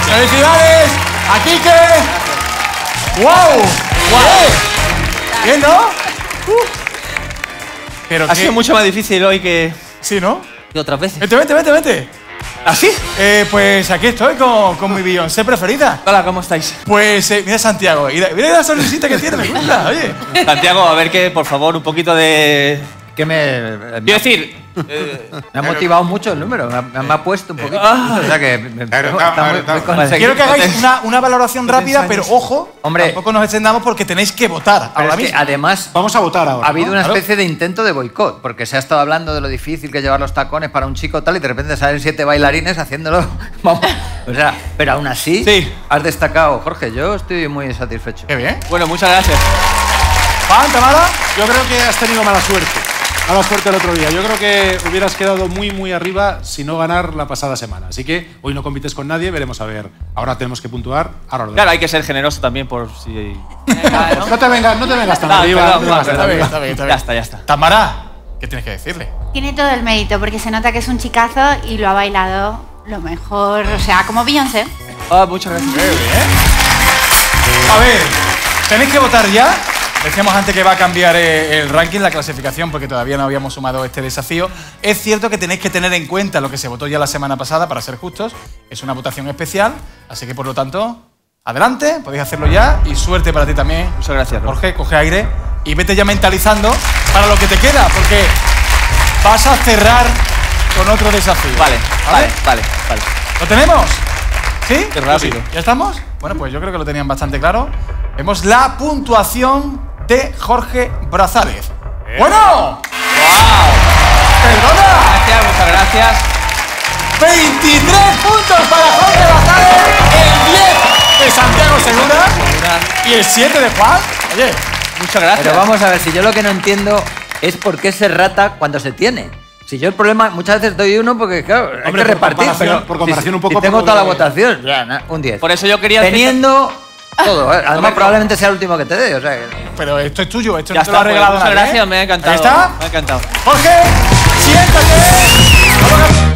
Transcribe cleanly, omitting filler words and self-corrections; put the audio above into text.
¡Felicidades a Quique! ¡Wow! ¿Bien, no? Pero ha sido mucho más difícil hoy que... Sí, ¿no? Que otras veces. Vente. ¿Así? Pues aquí estoy con mi Beyoncé preferida. Hola, ¿cómo estáis? Pues mira Santiago, mira la sonrisita que tiene, me gusta, oye. Santiago, a ver que, por favor, un poquito de... Que Quiero decir... me ha motivado mucho el número, me ha puesto un poquito. O sea que quiero que hagáis una valoración rápida, pero ojo, hombre, tampoco nos extendamos porque tenéis que votar ahora mismo. Además, vamos a votar ahora. Ha habido una especie de intento de boicot, porque se ha estado hablando de lo difícil que es llevar los tacones para un chico tal, y de repente salen 7 bailarines haciéndolo. Vamos. O sea, pero aún así, has destacado, Jorge. Yo estoy muy satisfecho. Qué bien. Bueno, muchas gracias. Juan, Tamara, yo creo que has tenido mala suerte. Mala suerte el otro día. Yo creo que hubieras quedado muy arriba si no ganar la pasada semana. Así que hoy no compites con nadie, veremos a ver. Ahora tenemos que puntuar. Claro, hay que ser generoso también por si... No te vengas tan arriba. Está bien. Ya está. Tamara, ¿qué tienes que decirle? Tiene todo el mérito porque se nota que es un chicazo y lo ha bailado lo mejor, o sea, como Beyoncé. Muchas gracias. Muy bien. A ver, tenéis que votar ya. Decíamos antes que va a cambiar el ranking, la clasificación, porque todavía no habíamos sumado este desafío. Es cierto que tenéis que tener en cuenta lo que se votó ya la semana pasada, para ser justos. Es una votación especial, así que por lo tanto, adelante, podéis hacerlo ya. Y suerte para ti también. Muchas gracias, Jorge, coge aire y vete ya mentalizando para lo que te queda, porque vas a cerrar con otro desafío. Vale. ¿Lo tenemos? ¿Sí? Qué rápido. ¿Ya estamos? Bueno, pues yo creo que lo tenían bastante claro. Vemos la puntuación de Jorge Brazales. ¡Bueno! ¡Wow! ¡Perdona! Muchas gracias. 23 puntos para Jorge Brazales, el 10 de Santiago Segura y el 7 de Juan. Oye, muchas gracias. Pero vamos a ver, si yo lo que no entiendo es por qué se rata cuando se tiene. Si yo el problema, muchas veces doy uno porque, claro, hay que repartir. Por comparación un poco... Si tengo toda la votación, ya, un 10. Por eso yo quería... Teniendo... todo, además probablemente sea el último que te dé, o sea... Pero esto es tuyo, esto ya no te lo ha regalado muchas nadie. Gracias, me ha encantado. ¿Ahí está? Me ha encantado. Jorge, siéntate.